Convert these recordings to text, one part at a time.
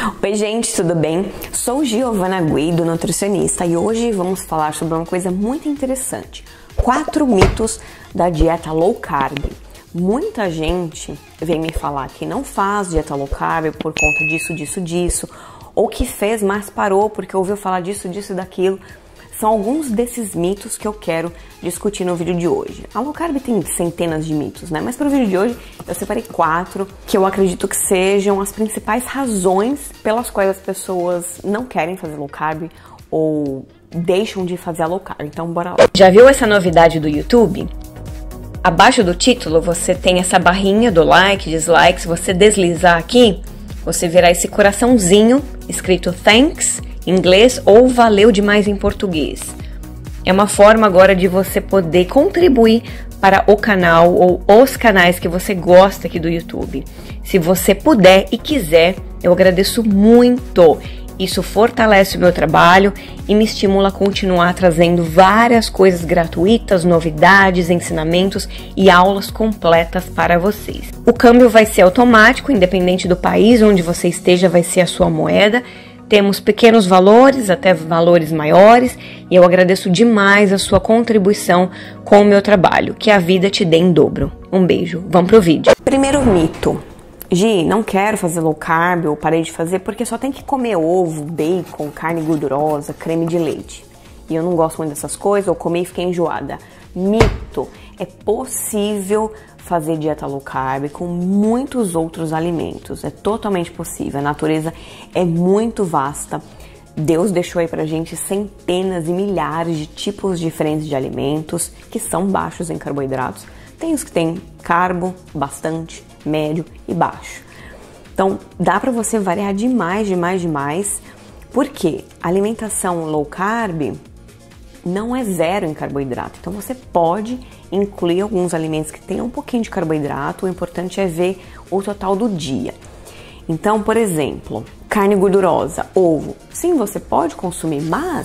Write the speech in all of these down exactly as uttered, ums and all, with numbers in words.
Oi gente, tudo bem? Sou Giovana Guido, nutricionista, e hoje vamos falar sobre uma coisa muito interessante. Quatro mitos da dieta low carb. Muita gente vem me falar que não faz dieta low carb por conta disso, disso, disso, ou que fez, mas parou porque ouviu falar disso, disso e daquilo. São alguns desses mitos que eu quero discutir no vídeo de hoje. A low carb tem centenas de mitos, né? Mas para o vídeo de hoje eu separei quatro que eu acredito que sejam as principais razões pelas quais as pessoas não querem fazer low carb ou deixam de fazer a low carb. Então bora lá. Já viu essa novidade do YouTube? Abaixo do título você tem essa barrinha do like, dislike. Se você deslizar aqui, você verá esse coraçãozinho escrito thanks em inglês ou valeu demais em português. É uma forma agora de você poder contribuir para o canal ou os canais que você gosta aqui do YouTube. Se você puder e quiser, eu agradeço muito. Isso fortalece o meu trabalho e me estimula a continuar trazendo várias coisas gratuitas, novidades, ensinamentos e aulas completas para vocês. O câmbio vai ser automático, independente do país onde você esteja, vai ser a sua moeda. Temos pequenos valores até valores maiores e eu agradeço demais a sua contribuição com o meu trabalho. Que a vida te dê em dobro. Um beijo. Vamos pro vídeo. Primeiro mito. Gi, não quero fazer low carb ou parei de fazer porque só tem que comer ovo, bacon, carne gordurosa, creme de leite. E eu não gosto muito dessas coisas, ou comi e fiquei enjoada. Mito. É possível fazer dieta low carb com muitos outros alimentos. É totalmente possível. A natureza é muito vasta. Deus deixou aí pra gente centenas e milhares de tipos diferentes de alimentos que são baixos em carboidratos. Tem os que tem carbo, bastante, médio e baixo. Então, dá pra você variar demais, demais, demais. Porque a alimentação low carb não é zero em carboidrato. Então, você pode incluir alguns alimentos que tenham um pouquinho de carboidrato. O importante é ver o total do dia. Então, por exemplo, carne gordurosa, ovo. Sim, você pode consumir, mas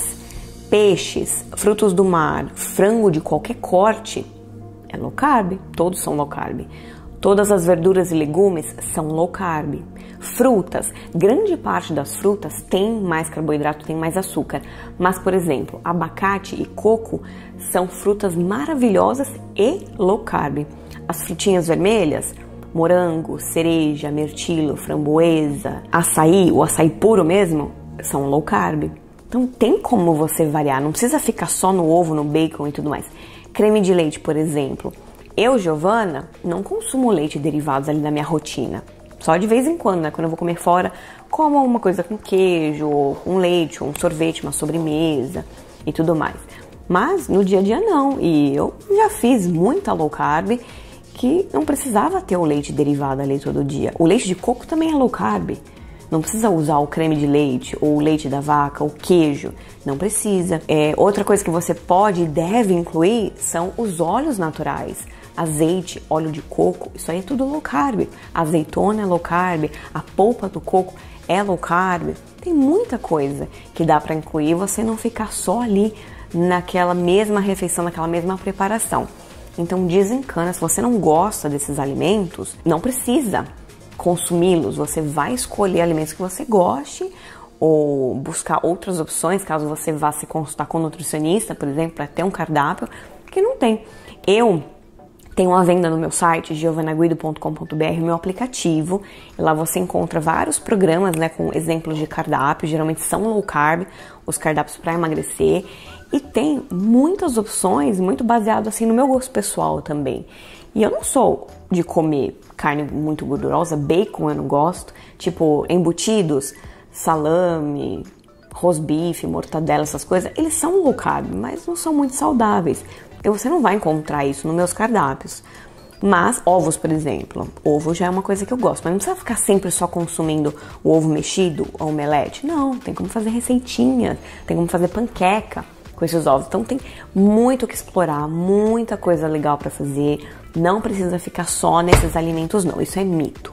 peixes, frutos do mar, frango de qualquer corte é low carb. Todos são low carb. Todas as verduras e legumes são low carb. Frutas, grande parte das frutas tem mais carboidrato, tem mais açúcar. Mas, por exemplo, abacate e coco são frutas maravilhosas e low carb. As frutinhas vermelhas, morango, cereja, mirtilo, framboesa, açaí, o açaí puro mesmo, são low carb. Então tem como você variar, não precisa ficar só no ovo, no bacon e tudo mais. Creme de leite, por exemplo. Eu, Giovana, não consumo leite e derivados ali na minha rotina. Só de vez em quando, né? Quando eu vou comer fora, como uma coisa com queijo, ou com leite, ou um sorvete, uma sobremesa e tudo mais. Mas no dia a dia não. E eu já fiz muita low carb que não precisava ter o leite derivado ali todo dia. O leite de coco também é low carb. Não precisa usar o creme de leite, ou o leite da vaca, ou queijo. Não precisa. É, outra coisa que você pode e deve incluir são os óleos naturais. Azeite, óleo de coco, isso aí é tudo low carb. Azeitona é low carb, a polpa do coco é low carb. Tem muita coisa que dá para incluir, você não ficar só ali naquela mesma refeição, naquela mesma preparação. Então desencana, se você não gosta desses alimentos, não precisa consumi-los. Você vai escolher alimentos que você goste ou buscar outras opções, caso você vá se consultar com um nutricionista, por exemplo, para ter um cardápio que não tem. Eu tenho uma venda no meu site, giovana guido ponto com ponto br, meu aplicativo. Lá você encontra vários programas, né, com exemplos de cardápio, geralmente são low carb, os cardápios para emagrecer. E tem muitas opções, muito baseado assim no meu gosto pessoal também. E eu não sou de comer carne muito gordurosa, bacon eu não gosto, tipo embutidos, salame, rosbife, mortadela, essas coisas, eles são low carb, mas não são muito saudáveis. E você não vai encontrar isso nos meus cardápios. Mas ovos, por exemplo, ovo já é uma coisa que eu gosto, mas não precisa ficar sempre só consumindo o ovo mexido ou omelete. Não, tem como fazer receitinha, tem como fazer panqueca com esses ovos. Então tem muito o que explorar, muita coisa legal para fazer. Não precisa ficar só nesses alimentos não, isso é mito.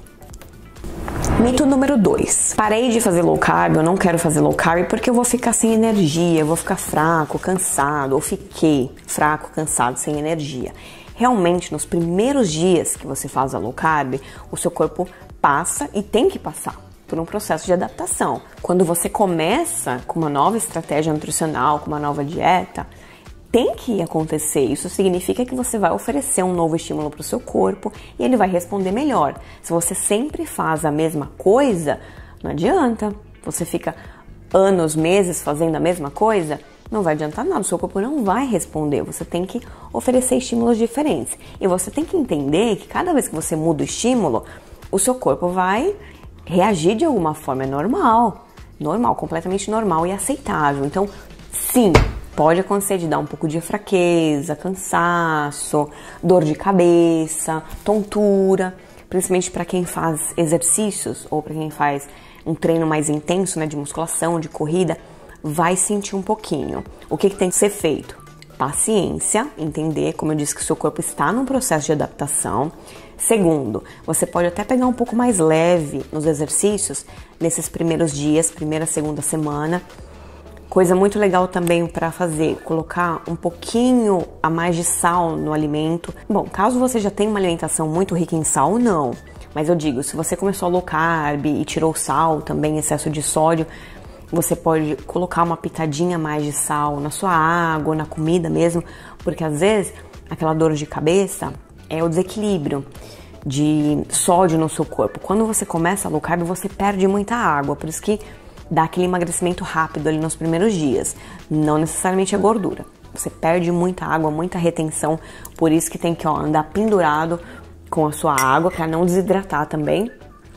Mito número dois. Parei de fazer low carb, eu não quero fazer low carb porque eu vou ficar sem energia, eu vou ficar fraco, cansado, ou fiquei fraco, cansado, sem energia. Realmente, nos primeiros dias que você faz a low carb, o seu corpo passa e tem que passar por um processo de adaptação. Quando você começa com uma nova estratégia nutricional, com uma nova dieta, tem que acontecer. Isso significa que você vai oferecer um novo estímulo para o seu corpo e ele vai responder melhor. Se você sempre faz a mesma coisa, não adianta. Você fica anos, meses fazendo a mesma coisa, não vai adiantar nada, o seu corpo não vai responder. Você tem que oferecer estímulos diferentes. E você tem que entender que cada vez que você muda o estímulo, o seu corpo vai reagir de alguma forma. É normal, normal, completamente normal e aceitável. Então, sim, pode acontecer de dar um pouco de fraqueza, cansaço, dor de cabeça, tontura, principalmente para quem faz exercícios ou para quem faz um treino mais intenso, né, de musculação, de corrida, vai sentir um pouquinho. O que, que tem que ser feito? Paciência, entender, como eu disse, que o seu corpo está num processo de adaptação. Segundo, você pode até pegar um pouco mais leve nos exercícios nesses primeiros dias, primeira, segunda semana. Coisa muito legal também para fazer, colocar um pouquinho a mais de sal no alimento. Bom, caso você já tenha uma alimentação muito rica em sal, não. Mas eu digo, se você começou low carb e tirou o sal, também excesso de sódio, você pode colocar uma pitadinha mais de sal na sua água, na comida mesmo, porque às vezes aquela dor de cabeça é o desequilíbrio de sódio no seu corpo. Quando você começa low carb, você perde muita água, por isso que dá aquele emagrecimento rápido ali nos primeiros dias. Não necessariamente a gordura. Você perde muita água, muita retenção, por isso que tem que ó, andar pendurado com a sua água para não desidratar também.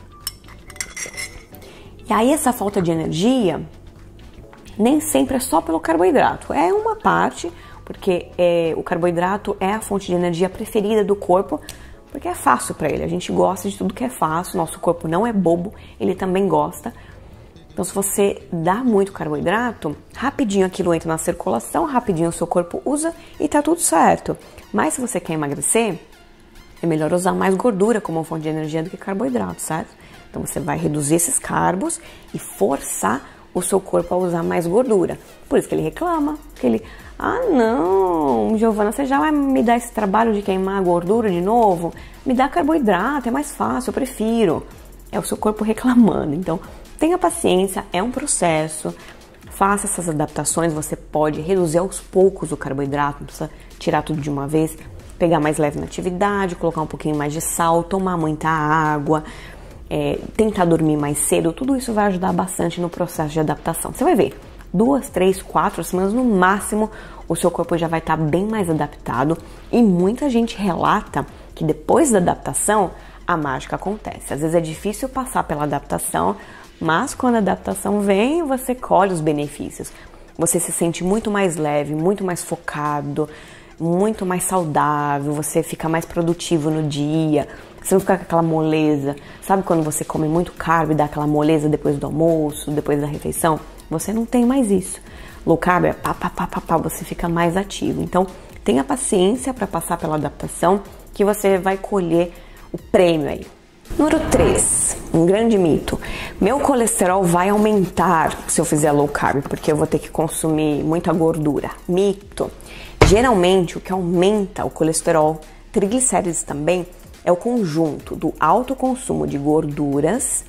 E aí essa falta de energia nem sempre é só pelo carboidrato. É uma parte, porque é, o carboidrato é a fonte de energia preferida do corpo, porque é fácil para ele. A gente gosta de tudo que é fácil, nosso corpo não é bobo, ele também gosta. Então se você dá muito carboidrato, rapidinho aquilo entra na circulação, rapidinho o seu corpo usa e tá tudo certo. Mas se você quer emagrecer, é melhor usar mais gordura como fonte de energia do que carboidrato, certo? Então você vai reduzir esses carbos e forçar o seu corpo a usar mais gordura. Por isso que ele reclama, que ele, ah não, Giovana, você já vai me dar esse trabalho de queimar a gordura de novo? Me dá carboidrato, é mais fácil, eu prefiro. É o seu corpo reclamando. Então tenha paciência, é um processo. Faça essas adaptações, você pode reduzir aos poucos o carboidrato, não precisa tirar tudo de uma vez. Pegar mais leve na atividade, colocar um pouquinho mais de sal, tomar muita água, é, tentar dormir mais cedo, tudo isso vai ajudar bastante no processo de adaptação. Você vai ver, duas, três, quatro semanas no máximo, o seu corpo já vai estar bem mais adaptado e muita gente relata que depois da adaptação, a mágica acontece. Às vezes é difícil passar pela adaptação, mas quando a adaptação vem, você colhe os benefícios. Você se sente muito mais leve, muito mais focado, muito mais saudável, você fica mais produtivo no dia, você não fica com aquela moleza. Sabe quando você come muito carbo e dá aquela moleza depois do almoço, depois da refeição? Você não tem mais isso. Low carb é pá, pá, pá, pá, pá, você fica mais ativo. Então, tenha paciência para passar pela adaptação que você vai colher o prêmio aí. Número três, um grande mito. Meu colesterol vai aumentar se eu fizer low carb, porque eu vou ter que consumir muita gordura. Mito. Geralmente, o que aumenta o colesterol, triglicérides também, é o conjunto do alto consumo de gorduras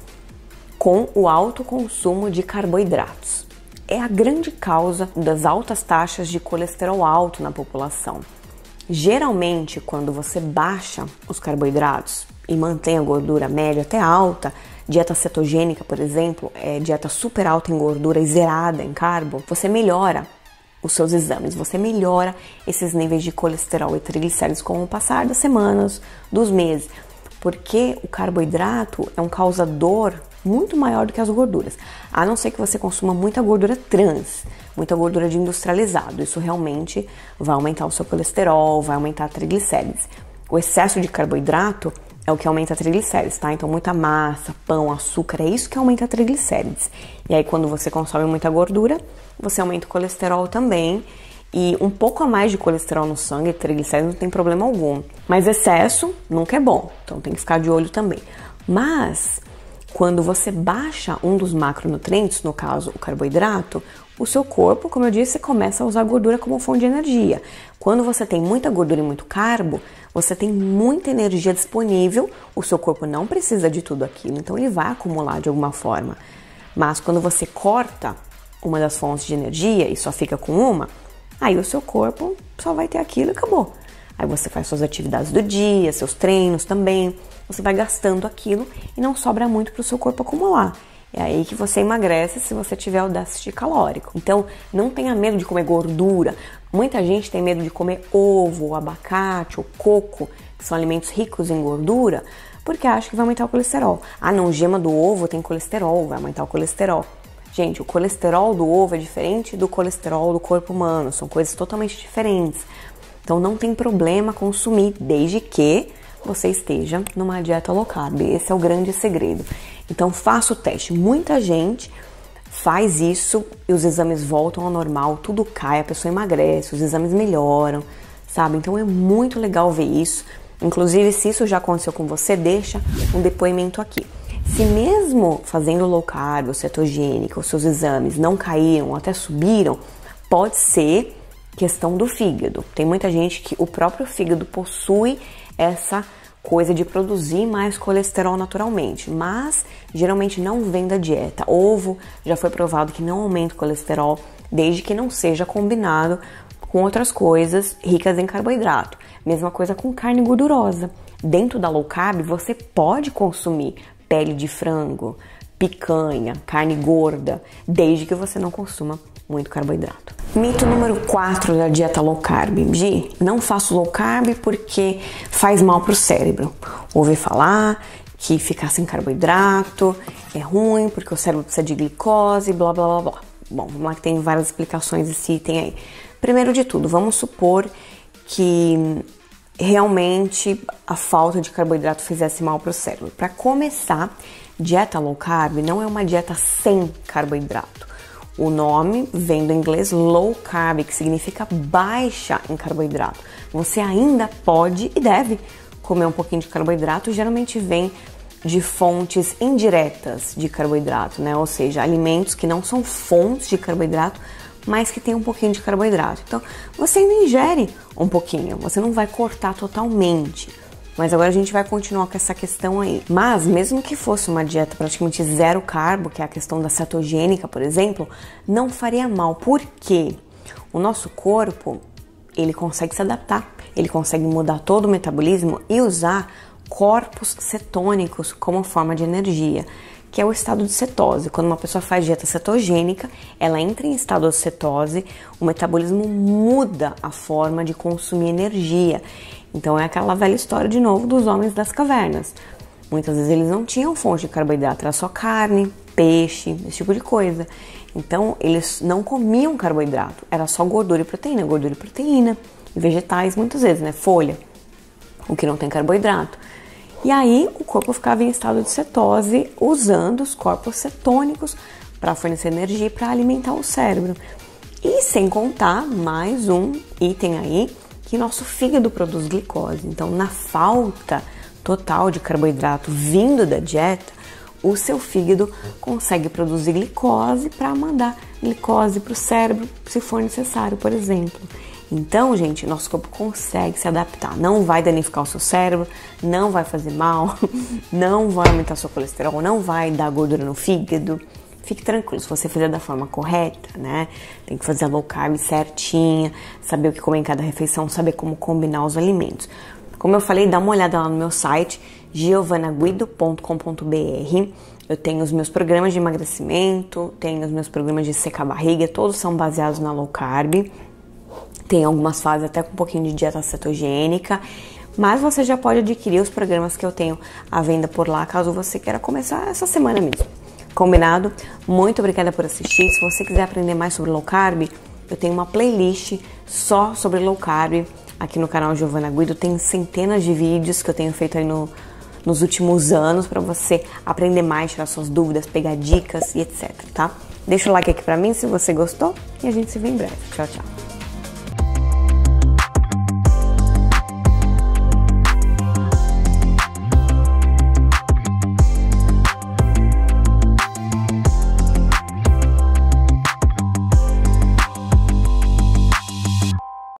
com o alto consumo de carboidratos. É a grande causa das altas taxas de colesterol alto na população. Geralmente, quando você baixa os carboidratos e mantém a gordura média até alta, dieta cetogênica, por exemplo, é dieta super alta em gordura e zerada em carbo, você melhora os seus exames, você melhora esses níveis de colesterol e triglicéridos com o passar das semanas, dos meses, porque o carboidrato é um causador muito maior do que as gorduras, a não ser que você consuma muita gordura trans, muita gordura de industrializado, isso realmente vai aumentar o seu colesterol, vai aumentar triglicérides. O excesso de carboidrato é o que aumenta triglicérides, tá? Então muita massa, pão, açúcar, é isso que aumenta triglicérides. E aí quando você consome muita gordura, você aumenta o colesterol também. E um pouco a mais de colesterol no sangue, triglicéridos, não tem problema algum. Mas excesso nunca é bom, então tem que ficar de olho também. Mas quando você baixa um dos macronutrientes, no caso o carboidrato, o seu corpo, como eu disse, começa a usar a gordura como fonte de energia. Quando você tem muita gordura e muito carbo, você tem muita energia disponível, o seu corpo não precisa de tudo aquilo, então ele vai acumular de alguma forma. Mas quando você corta uma das fontes de energia e só fica com uma, aí o seu corpo só vai ter aquilo e acabou. Aí você faz suas atividades do dia, seus treinos também, você vai gastando aquilo e não sobra muito para o seu corpo acumular. É aí que você emagrece se você tiver o déficit calórico. Então, não tenha medo de comer gordura. Muita gente tem medo de comer ovo, ou abacate, ou coco, que são alimentos ricos em gordura, porque acha que vai aumentar o colesterol. Ah, não, gema do ovo tem colesterol, vai aumentar o colesterol. Gente, o colesterol do ovo é diferente do colesterol do corpo humano, são coisas totalmente diferentes. Então, não tem problema consumir, desde que você esteja numa dieta low carb. Esse é o grande segredo. Então faça o teste. Muita gente faz isso e os exames voltam ao normal, tudo cai, a pessoa emagrece, os exames melhoram, sabe? Então é muito legal ver isso. Inclusive, se isso já aconteceu com você, deixa um depoimento aqui. Se mesmo fazendo low carb ou cetogênica, os seus exames não caíram ou até subiram, pode ser questão do fígado. Tem muita gente que o próprio fígado possui essa coisa de produzir mais colesterol naturalmente, mas geralmente não vem da dieta. Ovo já foi provado que não aumenta o colesterol, desde que não seja combinado com outras coisas ricas em carboidrato. Mesma coisa com carne gordurosa. Dentro da low carb você pode consumir pele de frango, picanha, carne gorda, desde que você não consuma muito carboidrato. Mito número quatro da dieta low carb. Gi, não faço low carb porque faz mal pro cérebro. Ouvi falar que ficar sem carboidrato é ruim porque o cérebro precisa de glicose, blá blá blá blá. Bom, vamos lá que tem várias explicações desse item aí. Primeiro de tudo, vamos supor que realmente a falta de carboidrato fizesse mal pro cérebro. Para começar, dieta low carb não é uma dieta sem carboidrato. O nome vem do inglês low carb, que significa baixa em carboidrato. Você ainda pode e deve comer um pouquinho de carboidrato, geralmente vem de fontes indiretas de carboidrato, né? Ou seja, alimentos que não são fontes de carboidrato, mas que tem um pouquinho de carboidrato. Então, você ainda ingere um pouquinho, você não vai cortar totalmente. Mas agora a gente vai continuar com essa questão aí. Mas mesmo que fosse uma dieta praticamente zero carbo, que é a questão da cetogênica, por exemplo, não faria mal. Por quê? O nosso corpo, ele consegue se adaptar, ele consegue mudar todo o metabolismo e usar corpos cetônicos como forma de energia, que é o estado de cetose. Quando uma pessoa faz dieta cetogênica, ela entra em estado de cetose, o metabolismo muda a forma de consumir energia. Então é aquela velha história de novo dos homens das cavernas. Muitas vezes eles não tinham fonte de carboidrato, era só carne, peixe, esse tipo de coisa. Então eles não comiam carboidrato, era só gordura e proteína, gordura e proteína, e vegetais muitas vezes, né, folha, o que não tem carboidrato. E aí o corpo ficava em estado de cetose, usando os corpos cetônicos para fornecer energia e para alimentar o cérebro. E sem contar mais um item aí, que nosso fígado produz glicose. Então, na falta total de carboidrato vindo da dieta, o seu fígado consegue produzir glicose para mandar glicose para o cérebro, se for necessário, por exemplo. Então, gente, nosso corpo consegue se adaptar. Não vai danificar o seu cérebro, não vai fazer mal, não vai aumentar seu colesterol, não vai dar gordura no fígado. Fique tranquilo, se você fizer da forma correta, né? Tem que fazer a low carb certinha, saber o que comer em cada refeição, saber como combinar os alimentos. Como eu falei, dá uma olhada lá no meu site, giovana guido ponto com ponto br. Eu tenho os meus programas de emagrecimento, tenho os meus programas de secar a barriga, todos são baseados na low carb. Tem algumas fases até com um pouquinho de dieta cetogênica, mas você já pode adquirir os programas que eu tenho à venda por lá, caso você queira começar essa semana mesmo. Combinado? Muito obrigada por assistir. Se você quiser aprender mais sobre low carb, eu tenho uma playlist só sobre low carb aqui no canal Giovana Guido. Tem centenas de vídeos que eu tenho feito aí no, nos últimos anos para você aprender mais, tirar suas dúvidas, pegar dicas e etcétera, tá? Deixa o like aqui pra mim se você gostou e a gente se vê em breve. Tchau, tchau.